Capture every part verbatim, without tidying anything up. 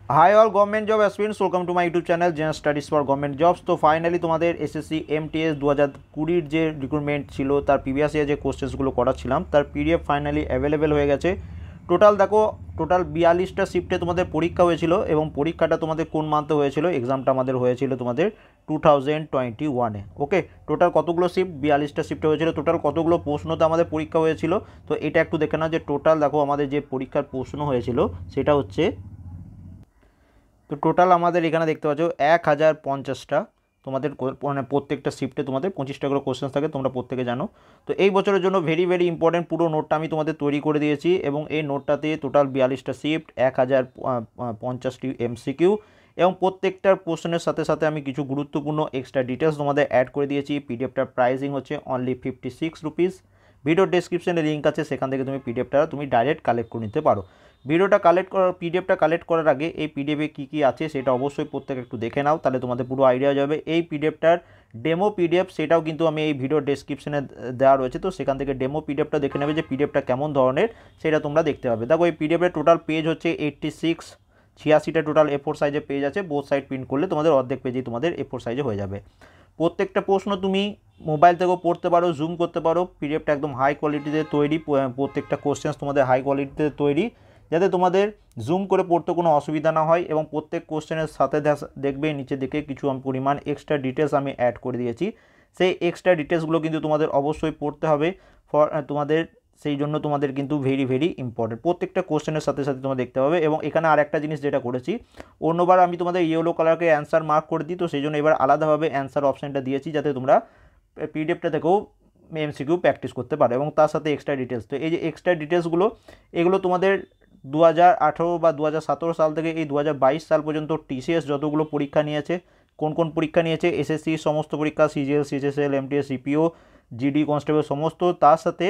High all government job aspirants welcome to my YouTube channel gen studies for government jobs. तो finally तुम्हारे SSC MTS दो हज़ार কুড়ির যে রিক্রুটমেন্ট ছিল তার প্রিভিয়াস ইয়ার যে কোশ্চেন্সগুলো করাচ্ছিলাম তার পিডিএফ ফাইনালি অ্যাভেলেবেল হয়ে গেছে। টোটাল দেখো টোটাল বিয়াল্লিশটা শিফটে তোমাদের পরীক্ষা হয়েছিল এবং পরীক্ষাটা তোমাদের কোন মান্থে হয়েছিল, এক্সামটা আমাদের হয়েছিল তোমাদের টু থাউজেন্ড টোয়েন্টি ওয়ানে। ওকে, টোটাল কতগুলো শিফট? বিয়াল্লিশটা শিফটে হয়েছিল। টোটাল কতগুলো প্রশ্নতে আমাদের পরীক্ষা হয়েছিল তো এটা একটু দেখে নাও যে টোটাল দেখো আমাদের যে পরীক্ষার প্রশ্ন হয়েছিল সেটা হচ্ছে, তো টোটাল আমাদের এখানে দেখতে পাচ্ছ এক হাজার পঞ্চাশটা তোমাদের মানে প্রত্যেকটা শিফটে তোমাদের পঁচিশটা করে কোশ্চেন্স থাকে, তোমরা প্রত্যেকে জানো। তো এই বছরের জন্য ভেরি ভেরি ইম্পর্টেন্ট পুরো নোটটা আমি তোমাদের তৈরি করে দিয়েছি এবং এই নোটটাতে টোটাল বিয়াল্লিশটা শিফট, এক হাজার পঞ্চাশটি এমসিকিউ এবং প্রত্যেকটার কোশ্চেনের সাথে সাথে আমি কিছু গুরুত্বপূর্ণ এক্সট্রা ডিটেলস তোমাদের অ্যাড করে দিয়েছি। পিডিএফটার প্রাইসিং হচ্ছে only fifty six rupees. Video ডেসক্রিপশনে লিঙ্ক আছে, সেখান থেকে তুমি পিডিএফটা তুমি ডাইরেক্ট কালেক্ট করে নিতে পারো। ভিডিওটা কালেক্ট করার পিডিএফটা কালেক্ট করার আগে এই পিডিএফে কী কী আছে সেটা অবশ্যই প্রত্যেকে একটু দেখে নাও, তাহলে তোমাদের পুরো আইডিয়া যাবে। এই পিডিএফটার ডেমো পিডিএফ সেটাও কিন্তু আমি এই ভিডিও ডেসক্রিপশনে দেওয়া রয়েছে, তো সেখান থেকে ডেমো পিডিএফটা দেখে নেবে যে পিডিএফটা কেমন ধরনের সেটা তোমরা দেখতে পাবে। দেখো এই পিডিএফের টোটাল পেজ হচ্ছে এইট্টি সিক্স, ছিয়াশিটা টোটাল এ ফোর সাইজে পেজ আছে। বোথ সাইড প্রিন্ট করলে তোমাদের অর্ধেক পেজেই তোমাদের এ ফোর সাইজে হয়ে যাবে। প্রত্যেকটা প্রশ্ন তুমি মোবাইল থেকেও পড়তে পারো, জুম করতে পারো। পিডিএফটা একদম হাই কোয়ালিটিতে তৈরি, প্রত্যেকটা কোশ্চেন্স তোমাদের হাই কোয়ালিটিতে তৈরি, যাতে তোমাদের জুম করে পড়তে কোনো অসুবিধা না হয়। এবং প্রত্যেক কোশ্চেনের সাথে দেখবে নিচের দিকে কিছু পরিমাণ এক্সট্রা ডিটেলস আমি অ্যাড করে দিয়েছি। সেই এক্সট্রা ডিটেলসগুলো কিন্তু তোমাদের অবশ্যই পড়তে হবে, ফর তোমাদের সেই জন্য তোমাদের কিন্তু ভেরি ভেরি ইম্পর্টেন্ট। প্রত্যেকটা কোশ্চেনের সাথে সাথে তোমরা দেখতে পাবে। এবং এখানে আর একটা জিনিস যেটা করেছি, অন্যবার আমি তোমাদের ইয়েলো কালারকে অ্যান্সার মার্ক করে দিই, তো সেই জন্য এবার আলাদাভাবে অ্যান্সার অপশানটা দিয়েছি যাতে তোমরা পিডিএফটা থেকেও এমসিকিউ প্র্যাকটিস করতে পারো এবং তার সাথে এক্সট্রা ডিটেলস। তো এই যে এক্সট্রা ডিটেলসগুলো এগুলো তোমাদের দু হাজার আঠেরো বা দু হাজার সতেরো সাল থেকে এই দু হাজার বাইশ সাল পর্যন্ত টিসিএস যতগুলো পরীক্ষা নিয়েছে, কোন কোন পরীক্ষা নিয়েছে, এসএসসি সমস্ত পরীক্ষা, CGL, CHSL, MTS, CPO, GD constable সমস্ত, তার সাথে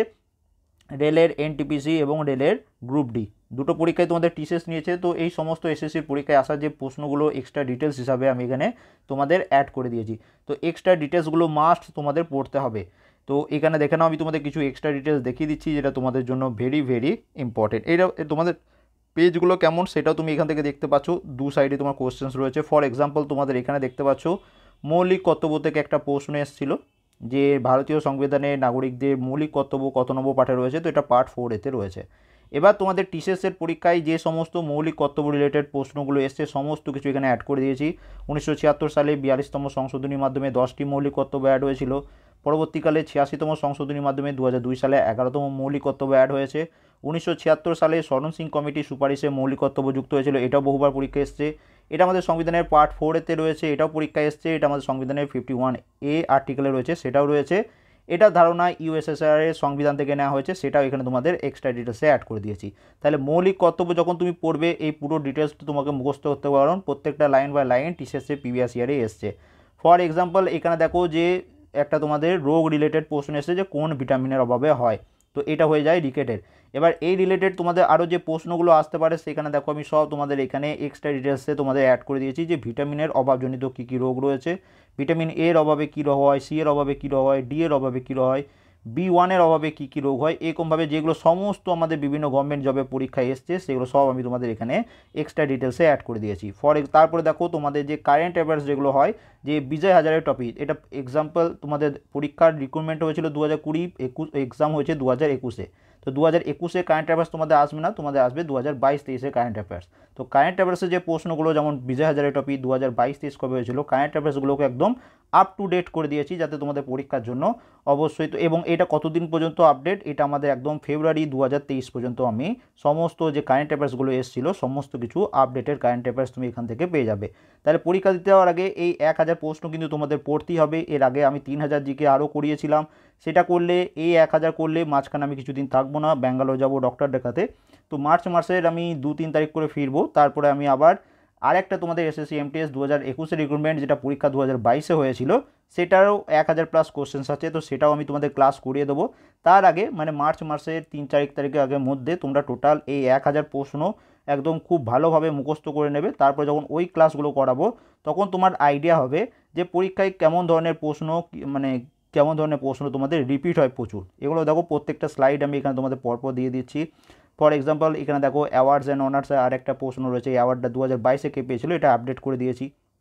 রেলের এনটিপিসি এবং রেলের গ্রুপ ডি দুটো পরীক্ষায় তোমাদের টিসিএস নিয়েছে। তো এই সমস্ত এসএসসির পরীক্ষায় আসার যে প্রশ্নগুলো এক্সট্রা ডিটেলস হিসাবে আমি এখানে তোমাদের অ্যাড করে দিয়েছি। তো এক্সট্রা ডিটেলসগুলো মাস্ট তোমাদের পড়তে হবে। তো এখানে দেখে নাও, আমি তোমাদের কিছু এক্সট্রা ডিটেলস দেখিয়ে দিচ্ছি যেটা তোমাদের জন্য ভেরি ভেরি ইম্পর্টেন্ট। এইটা তোমাদের পেজগুলো কেমন সেটাও তুমি এখান থেকে দেখতে পাচ্ছ। দু সাইডে তোমার কোশ্চেন্স রয়েছে। ফর এক্সাম্পল তোমাদের এখানে দেখতে পাচ্ছ মৌলিক কর্তব্য থেকে একটা প্রশ্ন এসেছিল যে ভারতীয় সংবিধানে নাগরিকদের মৌলিক কর্তব্য কত নম্বর পাঠে রয়েছে, তো এটা পার্ট ফোর এতে রয়েছে। এবার তোমাদের টিসিএসের পরীক্ষায় যে সমস্ত মৌলিক কর্তব্য রিলেটেড প্রশ্নগুলো এসছে সমস্ত কিছু এখানে অ্যাড করে দিয়েছি। উনিশশো ছিয়াত্তর সালে বিয়াল্লিশতম সংশোধনীর মাধ্যমে দশটি মৌলিক কর্তব্য অ্যাড হয়েছিল। পরবর্তীকালে ছিয়াশিতম সংশোধনীর মাধ্যমে দু হাজার দুই সালে এগারোতম মৌলিক কর্তব্য অ্যাড হয়েছে। উনিশশো ছিয়াত্তর সালে শরণ সিং কমিটির সুপারিশে মৌলিক কর্তব্য যুক্ত হয়েছিল, এটাও বহুবার পরীক্ষা এসছে। এটা আমাদের সংবিধানের পার্ট ফোর এতে রয়েছে, এটাও পরীক্ষা এসছে। এটা আমাদের সংবিধানের ফিফটি ওয়ান এ আর্টিকেলে রয়েছে, সেটাও রয়েছে। এটা ধারণা ইউএসএসআর এর সংবিধান থেকে নেওয়া হয়েছে, সেটাও এখানে তোমাদের এক্সট্রা ডিটেলসে অ্যাড করে দিয়েছি। তাহলে মৌলিক কর্তব্য যখন তুমি পড়বে এই পুরো ডিটেলসটা তোমাকে মুখস্থ করতে পারো, প্রত্যেকটা লাইন বাই লাইন টিসিএসে প্রিভিয়াস ইয়ারে এসছে। ফর এক্সাম্পল এখানে দেখো যে একটা তোমাদের রোগ রিলেটেড প্রশ্ন এসেছে যে কোন ভিটামিনের অভাবে হয়, তো এটা হয়ে যায় রিকেটের। এবার এই রিলেটেড তোমাদের আরও যে প্রশ্নগুলো আসতে পারে সেখানে দেখো আমি সব তোমাদের এখানে এক্সট্রা ডিটেলসে তোমাদের অ্যাড করে দিয়েছি যে ভিটামিনের অভাবজনিত কী কী রোগ রয়েছে, ভিটামিন এর অভাবে কী রোগ হয়, সি এর অভাবে কী রোগ হয়, ডি এর অভাবে কী রোগ হয়, বি ওয়ানের অভাবে কী কী রোগ হয়, এরকমভাবে যেগুলো সমস্ত আমাদের বিভিন্ন গভর্নমেন্ট জবে পরীক্ষায় এসছে সেগুলো সব আমি তোমাদের এখানে এক্সট্রা ডিটেলসে অ্যাড করে দিয়েছি। ফর তারপরে দেখো তোমাদের যে কারেন্ট অ্যাফেয়ার্স যেগুলো হয়, যে বিজয় হাজারের টপিক, এটা এক্সাম্পল তোমাদের পরীক্ষার রিক্রুটমেন্ট হয়েছিল দু হাজার কুড়ি একুশ, এক্সাম হয়েছে দু হাজার একুশে। তো দু হাজার একুশে কারেন্ট অ্যাফেয়ার্স তোমাদের আসবে না, তোমাদের আসবে দু হাজার বাইশ তেইশে কারেন্ট অ্যাফেয়ার্স। তো কারেন্ট অ্যাফেয়ার্সের যে প্রশ্নগুলো যেমন বিজয় হাজারের টপিক দু হাজার বাইশ তেইশ কবে হয়েছিল, কারেন্ট অ্যাফেয়ার্সগুলোকে একদম আপ টু ডেট করে দিয়েছি যাতে তোমাদের পরীক্ষার জন্য অবশ্যই। তো এবং এটা কতদিন পর্যন্ত আপডেট, এটা আমাদের একদম ফেব্রুয়ারি দু হাজার তেইশ পর্যন্ত আমি সমস্ত যে কারেন্ট অ্যাফেয়ার্সগুলো এসেছিলো সমস্ত কিছু আপডেটের কারেন্ট অ্যাফেয়ার্স তুমি এখান থেকে পেয়ে যাবে। তাহলে পরীক্ষা দিতে যাওয়ার আগে এই এক হাজার প্রশ্ন কিন্তু তোমাদের পড়তেই হবে। এর আগে আমি তিন হাজার জিকে আরও করিয়েছিলাম, সেটা করলে এই এক হাজার করলে মাঝখানে আমি কিছুদিন থাকবো না, ব্যাঙ্গালোর যাবো ডক্টর দেখাতে। তো মার্চ মাসের আমি দু তিন তারিখ করে ফিরবো, তারপরে আমি আবার আরেকটা তোমাদের এসএসসি এমটিএস দু হাজার একুশের রিক্রুটমেন্ট যেটা পরীক্ষা দু হাজার বাইশে হয়েছিল সেটারও এক হাজার প্লাস কোশ্চেন্স আছে, তো সেটাও আমি তোমাদের ক্লাস করিয়ে দেবো। তার আগে মানে মার্চ মাসের তিন চার তারিখের আগের মধ্যে তোমরা টোটাল এই এক হাজার প্রশ্ন একদম খুব ভালোভাবে মুখস্থ করে নেবে। তারপর যখন ওই ক্লাসগুলো করাবো তখন তোমার আইডিয়া হবে যে পরীক্ষায় কেমন ধরনের প্রশ্ন মানে কেমন ধরনের প্রশ্ন তোমাদের রিপিট হয় প্রচুর। এগুলো দেখো প্রত্যেকটা স্লাইড আমি এখানে তোমাদের পরপর দিয়ে দিচ্ছি। ফর এক্সাম্পল এখানে দেখো অ্যাওয়ার্ডস অ্যান্ড অনার্স আর একটা প্রশ্ন রয়েছে, এই অ্যাওয়ার্ডটা দু হাজার বাইশে কে পেয়েছিল, এটা আপডেট করে দিয়েছি।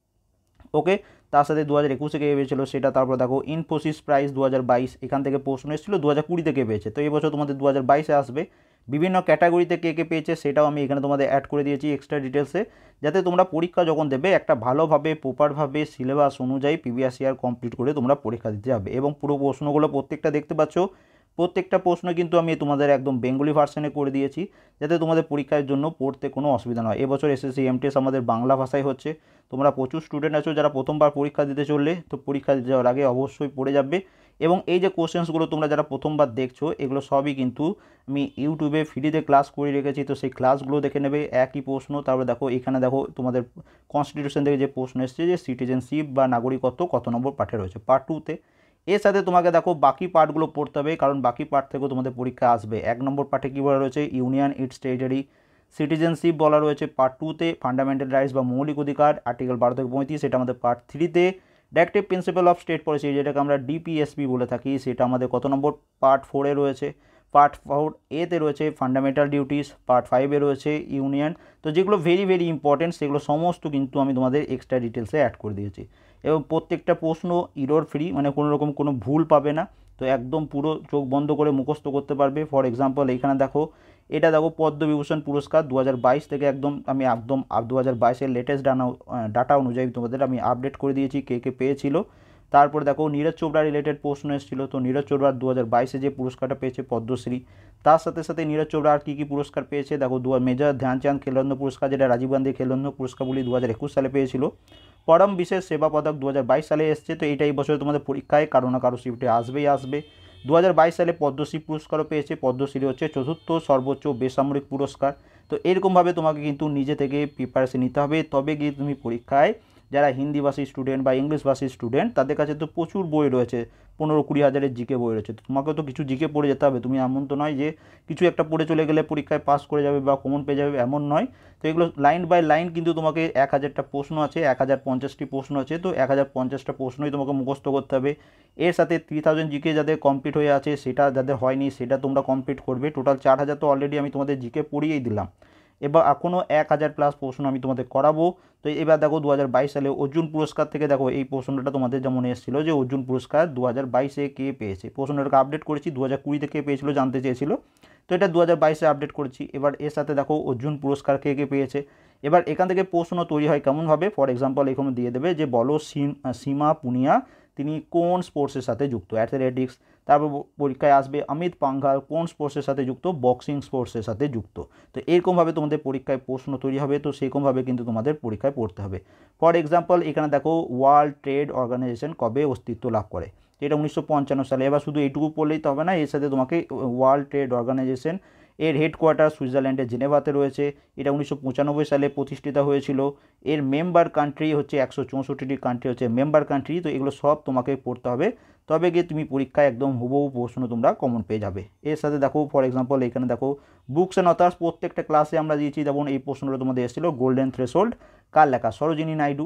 ওকে, তার সাথে দু হাজার একুশে কে পেয়েছিল সেটা। তারপর দেখো ইনফোসিস প্রাইস দু হাজার বাইশ, এখান থেকে প্রশ্ন এসেছিলো দু হাজার কুড়িতে কে পেয়েছে, তো এই বছর তোমাদের দু হাজার বাইশে আসবে। বিভিন্ন ক্যাটাগরিতে কে কে পেয়েছে সেটাও আমি এখানে তোমাদের অ্যাড করে দিয়েছি এক্সট্রা ডিটেলসে, যাতে তোমরা পরীক্ষা যখন দেবে একটা ভালোভাবে প্রপারভাবে সিলেবাস অনুযায়ী প্রিভিয়াস ইয়ার কমপ্লিট করে তোমরা পরীক্ষা দিতে যাবে। এবং পুরো প্রশ্নগুলো প্রত্যেকটা দেখতে পাচ্ছ, প্রত্যেকটা প্রশ্ন কিন্তু আমি তোমাদের একদম বেঙ্গলি ভার্সনে করে দিয়েছি, যাতে তোমাদের পরীক্ষার জন্য পড়তে কোনো অসুবিধা নয়। এবছর এসএসসি এমটিএস আমাদের বাংলা ভাষায় হচ্ছে, তোমরা প্রচুর স্টুডেন্ট আছো যারা প্রথমবার পরীক্ষা দিতে চললে, তো পরীক্ষা দিতে যাওয়ার আগে অবশ্যই পড়ে যাবে। এবং এই যে কোশ্চেন্সগুলো তোমরা যারা প্রথমবার দেখছো, এগুলো সবই কিন্তু আমি ইউটিউবে ফ্রিতে ক্লাস করে রেখেছি, তো সেই ক্লাসগুলো দেখে নেবে। একই প্রশ্ন, তারপরে দেখো এখানে দেখো তোমাদের কনস্টিটিউশন থেকে যে প্রশ্ন এসেছে যে সিটিজেনশিপ বা নাগরিকত্ব কত নম্বর পার্টে রয়েছে, পার্ট টুতে। এর সাথে তোমাকে দেখো বাকি পার্টগুলো পড়তে হবে, কারণ বাকি পার্ট থেকেও তোমাদের পরীক্ষা আসবে। এক নম্বর পার্টে কী বলা রয়েছে, ইউনিয়ন ইটস টেরিটরি। সিটিজেনশিপ বলা রয়েছে পার্ট টুতে, ফান্ডামেন্টাল রাইটস বা মৌলিক অধিকার আর্টিকেল বারো থেকে পঁয়ত্রিশ, সেটা আমাদের পার্ট থ্রিতে। Directive principle of state policy, যেটাকে আমরা ডিপিএসপি বলে থাকি, সেটা আমাদের কত নম্বর, পার্ট ফোরে রয়েছে। পার্ট ফোর এতে রয়েছে ফান্ডামেন্টাল ডিউটিস, পার্ট ফাইভে রয়েছে ইউনিয়ন। তো যেগুলো ভেরি ভেরি ইম্পর্টেন্ট সেগুলো সমস্ত কিন্তু আমি তোমাদের এক্সট্রা ডিটেলসে অ্যাড করে দিয়েছি। এবং প্রত্যেকটা প্রশ্ন ইরর ফ্রি, মানে কোনো রকম কোনো ভুল পাবে না, তো একদম পুরো চোখ বন্ধ করে মুখস্থ করতে পারবে। ফর এক্সাম্পল এইখানে দেখো, এটা দেখো পদ্মবিভূষণ পুরস্কার দু হাজার বাইশ থেকে একদম আমি একদম দু হাজার বাইশের লেটেস্ট ডাটা ডাটা অনুযায়ী তোমাদের আমি আপডেট করে দিয়েছি কে কে পেয়েছিল। তারপর দেখো নীরজ চোপড়া রিলেটেড প্রশ্ন এসেছিলো, তো নীরজ চোপড়ার দু হাজার বাইশে যে পুরস্কারটা পেয়েছে পদ্মশ্রী। তার সাথে সাথে নীরজ চোপড়া আর কী কী পুরস্কার পেয়েছে দেখো, দু মেজর ধ্যানচাঁদ খেলরত্ন পুরস্কার, যেটা রাজীব গান্ধী খেলরত্ন পুরস্কার বলি দু হাজার একুশ সালে পেয়েছিল। পরম বিশেষ সেবা পদক দু হাজার বাইশ সালে এসছে, তো এইটা এই বছর তোমাদের পরীক্ষায় কারো না কারো শিফটে আসবেই আসবে। দু হাজার বাইশ সালে পদ্মশ্রী পুরস্কারও পেয়েছে, পদ্মশ্রী হচ্ছে চতুর্থ সর্বোচ্চ বেসামরিক পুরস্কার। তো এরকমভাবে তোমাকে কিন্তু নিজে থেকে প্রিপারেশন নিতে হবে, তবে গিয়ে তুমি পরীক্ষায়, যারা হিন্দিভাষী স্টুডেন্ট বা ইংলিশভাষী স্টুডেন্ট তাদের কাছে তো প্রচুর বই রয়েছে, পনেরো কুড়ি হাজারের জিকে বই রয়েছে, তোমাকেও তো কিছু জিকে পড়ে যেতে হবে। তুমি এমন তো নয় যে কিছু একটা পড়ে চলে গেলে পরীক্ষায় পাস করে যাবে বা কমন পেয়ে যাবে, এমন নয়। তো এগুলো লাইন বাই লাইন কিন্তু তোমাকে এক হাজারটা প্রশ্ন আছে, এক হাজার পঞ্চাশটি প্রশ্ন আছে, তো এক হাজার পঞ্চাশটা প্রশ্নই তোমাকে মুখস্থ করতে হবে। এর সাথে থ্রি থাউজেন্ড জিকে যাদের কমপ্লিট হয়ে আছে, সেটা যাদের হয়নি সেটা তোমরা কমপ্লিট করবে। টোটাল চার হাজার তো অলরেডি আমি তোমাদের জিকে পড়িয়েই দিলাম, এবার এখনও এক হাজার প্লাস প্রশ্ন আমি তোমাদের করাবো। তো এবার দেখো দু হাজার বাইশ সালে অর্জুন পুরস্কার থেকে দেখো এই প্রশ্নটা তোমাদের যেমন এসেছিলো যে অর্জুন পুরস্কার দু হাজার বাইশে কে পেয়েছে, প্রশ্নটাকে আপডেট করেছি। দু হাজার কুড়িতে কে পেয়েছিল জানতে চেয়েছিল, তো এটা দু হাজার বাইশে আপডেট করেছি। এবার এর সাথে দেখো অর্জুন পুরস্কার কে কে পেয়েছে। এবার এখান থেকে প্রশ্ন তৈরি হয় কেমনভাবে, ফর এক্সাম্পল এখানে দিয়ে দেবে যে বলো সীমা পুনিয়া তিনি কোন স্পোর্টসের সাথে যুক্ত, অ্যাথলেটিক্স। তারপর পরীক্ষায় আসবে অমিত পাঙ্ঘাল কোন স্পোর্টসের সাথে যুক্ত, বক্সিং স্পোর্টসের সাথে যুক্ত। তো এরকমভাবে তোমাদের পরীক্ষায় প্রশ্ন তৈরি হবে, তো সেরকমভাবে কিন্তু তোমাদের পরীক্ষায় পড়তে হবে। ফর এক্সাম্পল এখানে দেখো ওয়ার্ল্ড ট্রেড অর্গানাইজেশন কবে অস্তিত্ব লাভ করে, এটা উনিশশো পঞ্চান্ন সালে। এবার শুধু এইটুকু পড়লেই তো হবে না, এর সাথে তোমাকে ওয়ার্ল্ড ট্রেড অর্গানাইজেশন এর হেডকোয়ার্টার সুইজারল্যান্ডের জেনেভাতে রয়েছে, এটা উনিশশো পঁচানব্বই সালে প্রতিষ্ঠিত হয়েছিল। এর মেম্বার কান্ট্রি হচ্ছে একশো চৌষট্টিটি কান্ট্রি হচ্ছে মেম্বার কান্ট্রি, তো এগুলো সব তোমাকে পড়তে হবে, তবে গিয়ে তুমি পরীক্ষায় একদম হুবহু প্রশ্ন তোমরা কমন পেয়ে যাবে। এর সাথে দেখো ফর এক্সাম্পল এখানে দেখো বুকস অ্যান্ড অথার্স, প্রত্যেকটা ক্লাসে আমরা দিয়েছি, যেমন এই প্রশ্নটা তোমাদের এসেছিলো গোল্ডেন থ্রেশহোল্ড কার লেখা, সরোজিনী নাইডু।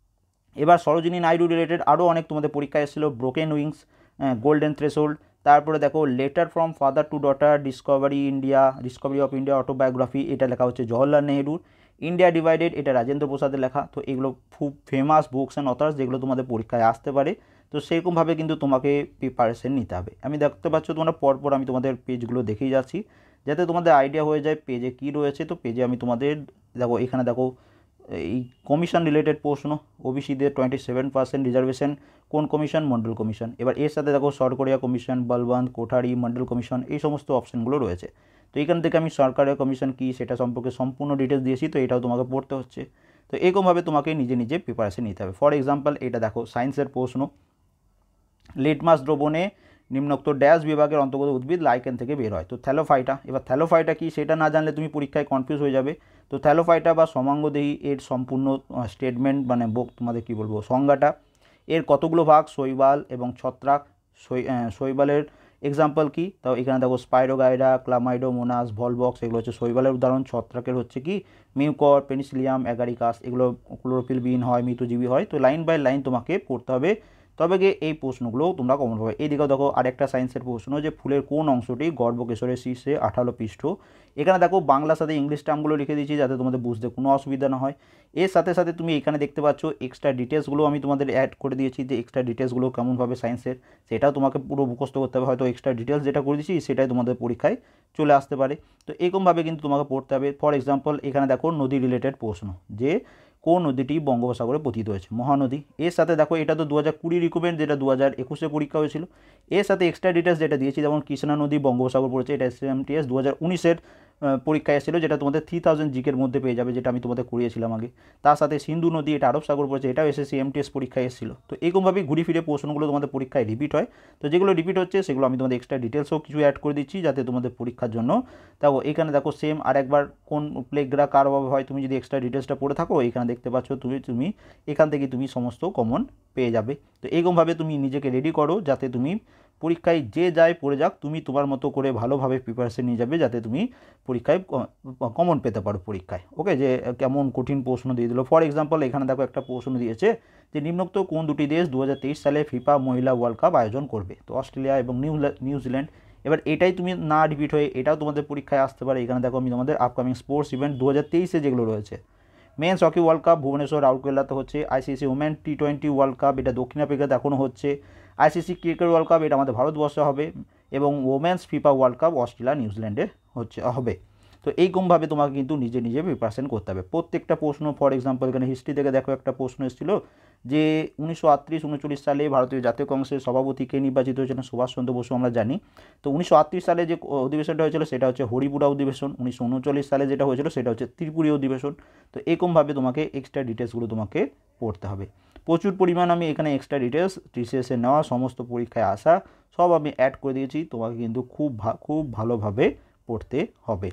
এবার সরোজিনী নাইডু রিলেটেড আরও অনেক তোমাদের পরীক্ষায় এসেছিলো, ব্রোকেন উইংস, গোল্ডেন থ্রেশহোল্ড। তারপরে দেখো Letter from Father to Daughter, Discovery India, Discovery of India autobiography, এটা লেখা হচ্ছে জওহরলাল নেহরুর। ইন্ডিয়া ডিভাইডেড, এটা রাজেন্দ্র প্রসাদের লেখা। তো এগুলো খুব ফেমাস বুকস অ্যান্ড অথার্স, যেগুলো তোমাদের পরীক্ষায় আসতে পারে, তো সেরকমভাবে কিন্তু তোমাকে প্রিপারেশন নিতে হবে। আমি দেখতে পাচ্ছ তোমরা পরপর আমি তোমাদের পেজগুলো দেখেই যাচ্ছি, যাতে তোমাদের আইডিয়া হয়ে যায় পেজে কী রয়েছে। তো পেজে আমি তোমাদের দেখো এখানে দেখো এই কমিশন রিলেটেড প্রশ্ন, ওবিসিদের টোয়েন্টি সেভেন পার্সেন্ট রিজার্ভেশন কোন কমিশন, মন্ডল কমিশন। এবার এর সাথে দেখো সরকারিয়া কমিশন, বলবন্ত, কোঠারি, মন্ডল কমিশন, এই সমস্ত অপশানগুলো রয়েছে। তো এখান থেকে আমি সরকারি কমিশন কী সেটা সম্পর্কে সম্পূর্ণ ডিটেলস দিয়েছি, তো এটাও তোমাকে পড়তে হচ্ছে। তো এরকমভাবে তোমাকে নিজে নিজে প্রিপারেশন নিতে হবে। ফর এক্সাম্পল এটা দেখো সায়েন্সের প্রশ্ন, লিটমাস দ্রবণে নিম্নোক্ত ড্যাশ বিভাগের অন্তর্গত উদ্ভিদ লাইকেন থেকে বের হয়, তো থ্যালোফাইটা। এবার থ্যালোফাইটা কি সেটা না জানলে তুমি পরীক্ষায় কনফিউজ হয়ে যাবে। তো থ্যালোফাইটা বা সমাঙ্গদেহী এর সম্পূর্ণ স্টেটমেন্ট মানে তোমাদের কী বলবো সংজ্ঞাটা, এর কতগুলো ভাগ, শৈবাল এবং ছত্রাক। শৈবালের এক্সাম্পল কি, তাও এখানে দেখো স্পাইরোগাইডা, ক্লামাইডোমোনাস, ভলবক্স, এগুলো হচ্ছে শৈবালের উদাহরণ। ছত্রাকের হচ্ছে কি মিউকর, পেনিসিলিয়াম, অ্যাগারিকাস, এগুলো ক্লোরোফিল বিহীন হয়, মৃতজীবী হয়। তো লাইন বাই লাইন তোমাকে পড়তে হবে, তবে গিয়ে এই প্রশ্নগুলোও তোমরা কমন পাবে। এইদিকেও দেখো আরেকটা সায়েন্সের প্রশ্ন যে ফুলের কোন অংশটি গর্ভকেশরের শীর্ষে আঠালো পৃষ্ঠ। এখানে দেখো বাংলার সাথে ইংলিশ টার্মগুলো লিখে দিয়েছি যাতে তোমাদের বুঝতে কোনো অসুবিধা না হয়। এর সাথে সাথে তুমি এখানে দেখতে পাচ্ছ এক্সট্রা ডিটেলসগুলো আমি তোমাদের অ্যাড করে দিয়েছি, যে এক্সট্রা ডিটেলসগুলো কেমনভাবে সায়েন্সের সেটাও তোমাকে পুরো মুখস্থ করতে হবে। হয়তো এক্সট্রা ডিটেলস যেটা করে দিয়েছি সেটাই তোমাদের পরীক্ষায় চলে আসতে পারে। তো এরকমভাবে কিন্তু তোমাকে পড়তে হবে। ফর এক্সাম্পল এখানে দেখো নদী রিলেটেড প্রশ্ন, যে কোন নদীটি বঙ্গোপসাগরে পতিত হয়েছে, মহানদী। এর সাথে দেখো এটা তো দু হাজার কুড়ি রিকমেন্ড, যেটা দু হাজার একুশে পরীক্ষা হয়েছিল। এর সাথে এক্সট্রা ডিটেলস যেটা দিয়েছি, যেমন কৃষ্ণা নদী বঙ্গোপসাগর পড়েছে, এটা এস এম টি এস দু হাজার উনিশের পরীক্ষায় এসেছিলো, যেটা তোমাদের থ্রি থাউজেন্ড জিকের মধ্যে পেয়ে যাবে, যেটা আমি তোমাদের করিয়েছিলাম আগে। তার সাথে সিন্ধু নদী, এটা আরব সাগর পড়েছে, এটাও এসএসসি এমটিএস পরীক্ষায় এসেছিলো। তো এরকমভাবেই ঘুরে ফিরে প্রশ্নগুলো তোমাদের পরীক্ষায় রিপিট হয়। তো যেগুলো রিপিট হচ্ছে সেগুলো আমি তোমাদের এক্সট্রা ডিটেলসও কিছু অ্যাড করে দিচ্ছি যাতে তোমাদের পরীক্ষার জন্য। দেখো এখানে দেখো সেম আরেকবার কোন প্লেগরা কার অভাবে হয়, তুমি যদি এক্সট্রা ডিটেলসটা পড়ে থাকো এখানে দেখতে পাচ্ছ, তুমি তুমি এখান থেকে তুমি সমস্ত কমন পেয়ে যাবে। তো এরকমভাবে তুমি নিজেকে রেডি করো যাতে তুমি পরীক্ষায় যে যায় পড়ে যাক, তুমি তোমার মতো করে ভালোভাবে প্রিপারেশন নিয়ে যাবে যাতে তুমি পরীক্ষায় কমন পেতে পারো পরীক্ষায়। ওকে, যে কেমন কঠিন প্রশ্ন দিয়ে দিল। ফর এক্সাম্পল এখানে দেখো একটা প্রশ্ন দিয়েছে যে নিম্নোক্ত কোন দুটি দেশ দু হাজার তেইশ সালে ফিফা মহিলা ওয়ার্ল্ড কাপ আয়োজন করবে। তো অস্ট্রেলিয়া এবং নিউ নিউজিল্যান্ড। এবার এটাই তুমি না রিপিট হয়ে এটাও তোমাদের পরীক্ষায় আসতে পারে। এখানে দেখো আমি তোমাদের আপকামিং স্পোর্টস ইভেন্ট দু হাজার তেইশে যেগুলো রয়েছে, men's hockey World Cup Bhubaneswar রাউরকেলাতে হচ্ছে, ICC women T twenty World Cup এটা দক্ষিণ আফ্রিকাতে এখনও হচ্ছে, আইসিসি ক্রিকেট ওয়ার্ল্ড কাপ এটা আমাদের ভারতবর্ষে হবে, এবং women's FIFA World Cup Australia নিউজিল্যান্ডে হচ্ছে হবে। তো এইরকমভাবে তোমাকে কিন্তু নিজে নিজে প্রিপারেশন করতে হবে প্রত্যেকটা প্রশ্ন। ফর এক্সাম্পল এখানে হিস্ট্রি থেকে দেখো একটা প্রশ্ন এসেছিল যে উনিশশো আটত্রিশ উনচল্লিশ সালে ভারতীয় জাতীয় কংগ্রেসের সভাপতিকে নির্বাচিত হয়েছিলেন সুভাষচন্দ্র বসু, আমরা জানি। তো উনিশশো আটত্রিশ সালে যে অধিবেশনটা হয়েছিল সেটা হচ্ছে হরিপুরা অধিবেশন। উনিশশো উনচল্লিশ সালে যেটা হয়েছিল সেটা হচ্ছে ত্রিপুরী অধিবেশন। তো এরকমভাবে তোমাকে এক্সট্রা ডিটেলসগুলো তোমাকে পড়তে হবে। প্রচুর পরিমাণ আমি এখানে এক্সট্রা ডিটেলস টিসিএসে নেওয়া সমস্ত পরীক্ষায় আসা সব আমি অ্যাড করে দিয়েছি, তোমাকে কিন্তু খুব খুব ভালোভাবে পড়তে হবে।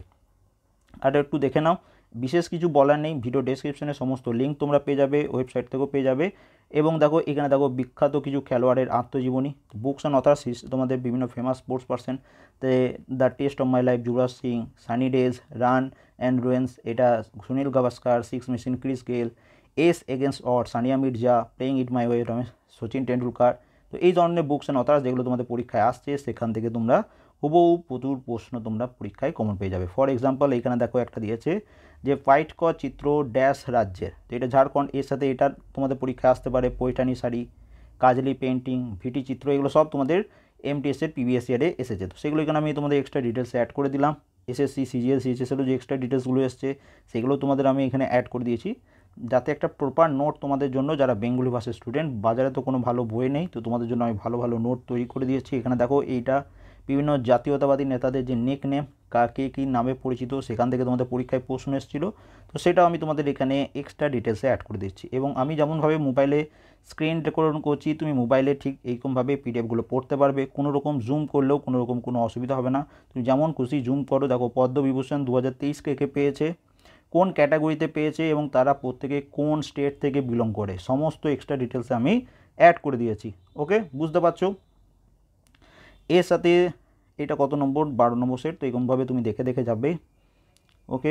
আর একটু দেখে নাও, বিশেষ কিছু বলার নেই, ভিডিও ডেসক্রিপশনে সমস্ত লিঙ্ক তোমরা পেয়ে যাবে, ওয়েবসাইট থেকেও পেয়ে যাবে। এবং দেখো এখানে দেখো বিখ্যাত কিছু খেলোয়াড়ের আত্মজীবনী, বুকস অ্যান্ড অথার্স, তোমাদের বিভিন্ন ফেমাস স্পোর্টস পার্সন, তে The Test of My Life Yuvraj Singh, Sunny Days, Run and Ruins এটা Sunil Gavaskar, Six Machine Chris Gayle, Ace Against Odd Sania Mirza, Playing It My Way Ramesh Sachin Tendulkar. তো এই ধরনের বুকস অ্যান্ড অথার্স যেগুলো তোমাদের পরীক্ষায় আসছে সেখান থেকে তোমরা হুবহু প্রচুর প্রশ্ন তোমরা পরীক্ষায় কমন পেয়ে যাবে। ফর এক্সাম্পল এখানে দেখো একটা দিয়েছে যে ফাইট ক চিত্র ড্যাশ রাজ্যের, তো এটা ঝাড়খণ্ড। এর সাথে এটা তোমাদের পরীক্ষায় আসতে পারে পৈঠানি শাড়ি, কাজলি পেন্টিং, ভিটি চিত্র, এগুলো সব তোমাদের এমটিএসের পিবিএস ইয়ারে এসেছে। তো সেগুলো এখানে আমি তোমাদের এক্সট্রা ডিটেলস অ্যাড করে দিলাম। এসএসসি সিজিএল সিএইচএসেরও যে এক্সট্রা ডিটেলসগুলো এসছে সেগুলো তোমাদের আমি এখানে অ্যাড করে দিয়েছি যাতে একটা প্রপার নোট তোমাদের জন্য, যারা বেঙ্গলি ভাষার স্টুডেন্ট, বাজারে তো কোনো ভালো বই নেই, তো তোমাদের জন্য আমি ভালো ভালো নোট তৈরি করে দিয়েছি। এখানে দেখো এইটা বিভিন্ন জাতীয়তাবাদী নেতাদের যে নেক নেম, কাকে কী নামে পরিচিত, সেখান থেকে তোমাদের পরীক্ষায় প্রশ্ন এসেছিলো। তো সেটাও আমি তোমাদের এখানে এক্সট্রা ডিটেলসে অ্যাড করে দিচ্ছি। এবং আমি যেমনভাবে মোবাইলে স্ক্রিন রেকর্ড করছি, তুমি মোবাইলে ঠিক এইরকমভাবে পিডিএফগুলো পড়তে পারবে, কোনো রকম জুম করলেও কোনো রকম কোনো অসুবিধা হবে না। তুমি যেমন খুশি জুম করো। দেখো পদ্মবিভূষণ দু হাজার তেইশ কে কে পেয়েছে, কোন ক্যাটাগরিতে পেয়েছে, এবং তারা প্রত্যেকে কোন স্টেট থেকে বিলং করে, সমস্ত এক্সট্রা ডিটেলসে আমি অ্যাড করে দিয়েছি। ওকে, বুঝতে পারছো? এর সাথে এটা কত নম্বর, বারো নম্বর সেট। তো এরকমভাবে তুমি দেখে দেখে যাবে। ওকে,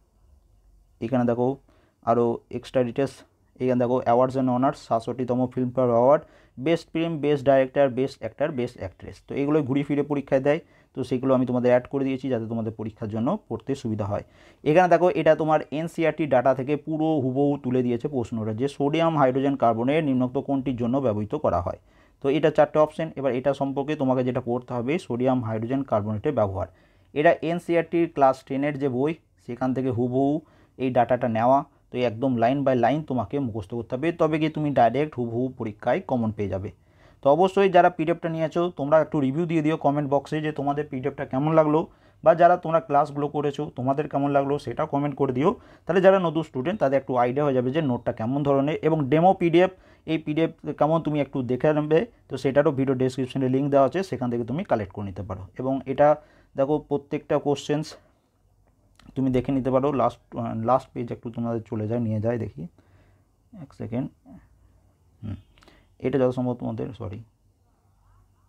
এখানে দেখো আরও এক্সট্রা ডিটেলস। এখানে দেখো অ্যাওয়ার্ডস অ্যান্ড অনার্স, সাতষট্টিতম Filmfare award, best film, best director, best actor, best actress. তো এগুলোই ঘুরে ফিরে পরীক্ষায় দেয়। তো সেগুলো আমি তোমাদের অ্যাড করে দিয়েছি যাতে তোমাদের পরীক্ষার জন্য পড়তে সুবিধা হয়। এখানে দেখো এটা তোমার এনসিইআরটি ডাটা থেকে পুরো হুবহু তুলে দিয়েছে প্রশ্নটা, যে সোডিয়াম হাইড্রোজেন কার্বনের নিম্নোক্ত কোনটির জন্য ব্যবহৃত করা হয়। তো এটা চারটে অপশন। এবার এটা সম্পর্কে তোমাকে যেটা পড়তে হবে, সোডিয়াম হাইড্রোজেন কার্বনেটের ব্যবহার। এটা এনসিইআরটির ক্লাস টেনের যে বই সেখান থেকে হুবহু এই ডাটাটা নেওয়া। তো একদম লাইন বাই লাইন তোমাকে মুখস্থ করতে হবে, তবে গিয়ে তুমি ডাইরেক্ট হুবহু পরীক্ষায় কমন পেয়ে যাবে। তো অবশ্যই যারা পিডিএফটা নিয়েছো তোমরা একটু রিভিউ দিয়ে দিও কমেন্ট বক্সে যে তোমাদের পিডিএফটা কেমন লাগলো, বা যারা তোমরা ক্লাসগুলো করেছো তোমাদের কেমন লাগলো সেটাও কমেন্ট করে দিও। তাহলে যারা নতুন স্টুডেন্ট তাদের একটু আইডিয়া হয়ে যাবে যে নোটটা কেমন ধরনের, এবং ডেমো পিডিএফ এই পিডিএফ কেমন তুমি একটু দেখে নেবে। তো সেটারও ভিডিও ডেসক্রিপশনে লিঙ্ক দেওয়া আছে, সেখান থেকে তুমি কালেক্ট করে নিতে পারো। এবং এটা দেখো প্রত্যেকটা কোশ্চেন্স তুমি দেখে নিতে পারো। লাস্ট লাস্ট পেজ একটু তোমাদের চলে যায়, নিয়ে যায়, দেখি এক সেকেন্ড। হুম এটা যত সম্ভব তোমাদের, সরি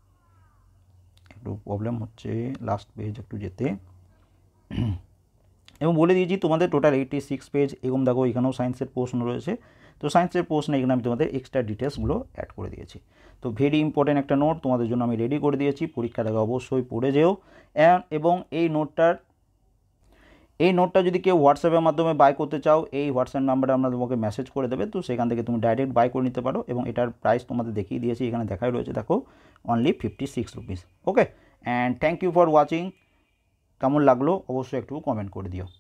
একটু প্রবলেম হচ্ছে লাস্ট পেজ একটু যেতে। এবং বলে দিয়েছি তোমাদের টোটাল এইটি সিক্স পেজ, এবং দেখো এখানেও সায়েন্সের প্রশ্ন রয়েছে। তো সায়েন্সের প্রশ্ন এখানে আমি তোমাদের এক্সট্রা ডিটেলসগুলো অ্যাড করে দিয়েছি। তো ভেরি ইম্পর্টেন্ট একটা নোট তোমাদের জন্য আমি রেডি করে দিয়েছি, পরীক্ষার আগে অবশ্যই পড়ে যেও। এবং এই নোটটার এই নোটটা যদি কেউ হোয়াটসঅ্যাপের মাধ্যমে বাই করতে চাও, এই হোয়াটসঅ্যাপ নাম্বারে আমরা তোমাকে মেসেজ করে দেবে, তো সেখান থেকে তুমি ডাইরেক্ট বাই করে নিতে পারো। এবং এটার প্রাইস তোমাদের দেখিয়ে দিয়েছি, এখানে দেখাই রয়েছে দেখো, only fifty six rupees. Okay, and thank you for watching. কেমন লাগলো অবশ্যই একটু কমেন্ট করে দিও।